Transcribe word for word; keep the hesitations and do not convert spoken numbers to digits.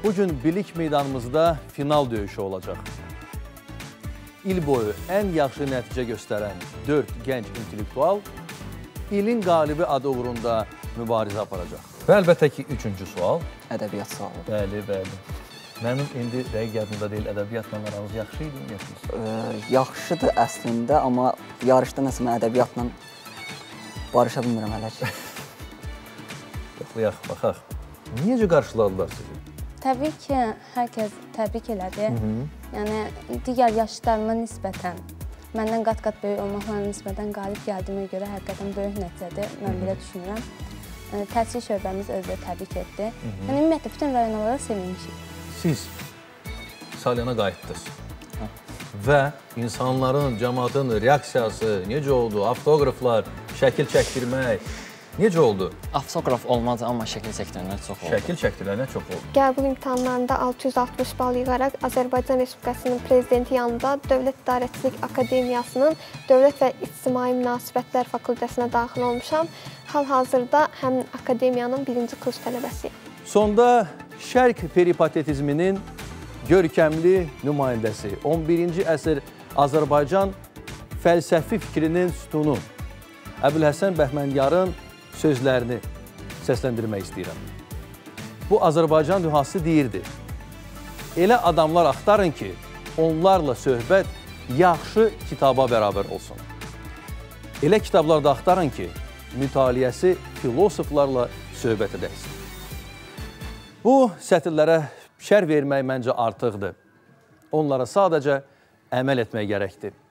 Bugün bilik meydanımızda final döyüşü olacaq. İl boyu ən yaxşı nəticə göstərən dörd gənc intellektual ilin qalibi adı uğrunda mübarizə aparacaq. Və əlbəttə ki, üçüncü sual. Ədəbiyyat sualı. Bəli, bəli. Mənim indi dəqiq yadımda deyil, ədəbiyyatla aranız yaxşı idi mi? Yaxşıdır əslində, amma yarışda nəsə mən ədəbiyyatla barışa bilmirəm hələ ki. Yoxlayaq, baxaq. Necə qarşıladılar sizi? Təbii ki, hər kəs təbrik elədi. Yəni, digər yaşlarıma nisbətən, məndən qat-qat böyük olmaqla nisbətən qalib gəldiyimə görə həqiqətən böyük nəticədir, mən belə düşünürəm. Təhsil şöbəmiz özü də təbrik etdi. Yəni, ümumiyyətlə, bütün rayonlara sevinmişik. Siz Salyana qayıtdınız və insanların, cəmaatın reaksiyası necə oldu? Avtoqraflar, şəkil çəkdirmək necə oldu? Avtoqraf olmadı, amma şəkil çəkdirənlər çox oldu. Şəkil çəkdirənlər çox oldu. Qəbul imtahanlarında altı yüz altmış bal yığaraq Azərbaycan Respublikasının Prezidenti yanında Dövlət İdarəçilik Akademiyasının Dövlət və İctimai Münasibətlər Fakültəsinə daxil olmuşam. Hal-hazırda həmin akademiyanın birinci kurs tələbəsiyəm. Sonda şərq peripatetizminin görkəmli nümayəndəsi, on birinci əsr Azərbaycan fəlsəfi fikrinin sütunu Əbülhəsən Bəhmənyarın sözlərini səsləndirmək istəyirəm. Bu Azərbaycan dühası deyirdi. Elə adamlar axtarın ki, onlarla söhbət yaxşı kitaba bərabər olsun. Elə kitablarda axtarın ki, mütaliəsi filosoflarla söhbət edəksin. Bu sətirlərə şərh vermək məncə artıqdır. Onlara sadəcə əməl etmək gərəkdir.